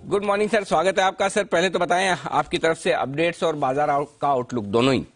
Good morning sir, स्वागत है आपका। सर पहले तो बताएं आपकी तरफ से अपडेट्स और बाजार का आउटलुक दोनों ही।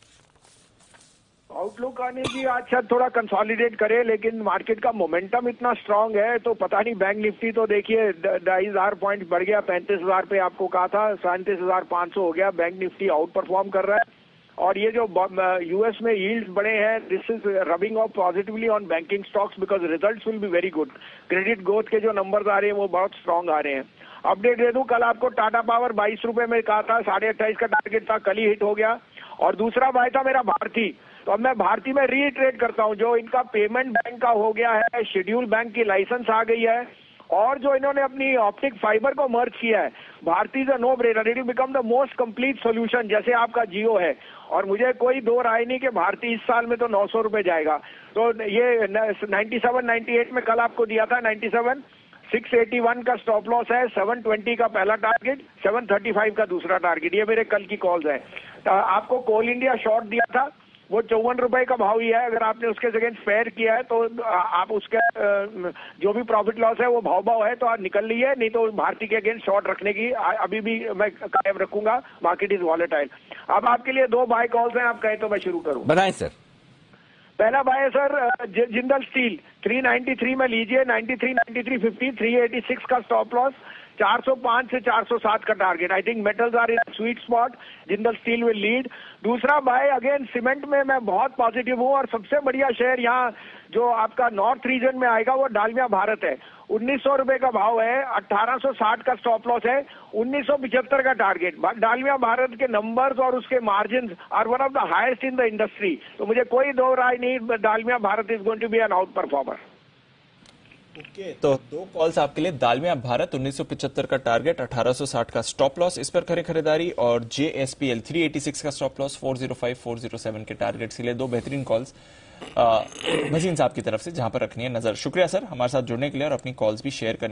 आउटलुक आने की आज शायद थोड़ा कंसोलिडेट करे, लेकिन मार्केट का मोमेंटम इतना स्ट्रांग है तो पता नहीं। बैंक निफ्टी तो देखिए 2,500 पॉइंट बढ़ गया, 35,000 पे आपको कहा था, 37,500 हो गया। बैंक निफ्टी आउट परफॉर्म कर रहा है और ये जो यूएस में यील्ड्स बढ़े हैं, this is rubbing off positively on banking stocks because results will be very good. Credit growth के जो नंबर्स आ रहे हैं वो बहुत स्ट्रांग आ रहे हैं। अपडेट दे दूं, कल आपको टाटा पावर 22 रुपए में कहा था, 28.5 का टारगेट था, कल ही हिट हो गया। और दूसरा बाय था मेरा भारती, तो अब मैं भारती में रीट्रेड करता हूं। जो इनका पेमेंट बैंक का हो गया है, शेड्यूल बैंक की लाइसेंस आ गई है और जो इन्होंने अपनी ऑप्टिक फाइबर को मर्ज किया है, Bharti is a no brainer, it will become the most complete solution, जैसे आपका जियो है। और मुझे कोई दो राय नहीं कि भारती इस साल में तो 900 रुपए जाएगा। तो ये 97, 98 में कल आपको दिया था 97, 681 का स्टॉप लॉस है, 720 का पहला टारगेट, 735 का दूसरा टारगेट। ये मेरे कल की कॉल्स है। तो आपको कोल इंडिया शॉर्ट दिया था, वो 54 रुपए का भाव ही है। अगर आपने उसके अगेंस्ट फेयर किया है तो आप उसके जो भी प्रॉफिट लॉस है वो भाव है तो आप निकल लीजिए, नहीं तो भारती के अगेंस्ट शॉर्ट रखने की अभी भी मैं कायम रखूंगा। Market is volatile. अब आपके लिए दो बाय कॉल्स हैं, आप कहें तो मैं शुरू करूं। बताएं सर। पहला बाय है सर जिंदल स्टील, 393 में लीजिए, 93, 93.50, 386 का स्टॉप लॉस, 405 से 407 का target. I think metals are in sweet spot, Jindal steel will lead. दूसरा बाय अगेन सीमेंट में मैं बहुत पॉजिटिव हूं और सबसे बढ़िया शेयर यहाँ जो आपका नॉर्थ रीजन में आएगा वो डालमिया भारत है। 1900 रुपए का भाव है, 1860 का स्टॉप लॉस है, 1975 का टारगेट। डालमिया भारत के नंबर्स और उसके margin are one of the highest in the industry, तो मुझे कोई दो राय नहीं, Dalmia Bharat is going to be an outperformer. Okay, तो दो कॉल्स आपके लिए। दालमिया भारत 1975 का टारगेट, 1860 का स्टॉप लॉस, इस पर करें खरीदारी। और JSPL 386 का स्टॉप लॉस, 405, 407 के टारगेट के लिए दो बेहतरीन कॉल्स मजीन साहब की तरफ से, जहां पर रखनी है नजर। शुक्रिया सर हमारे साथ जुड़ने के लिए और अपनी कॉल्स भी शेयर करने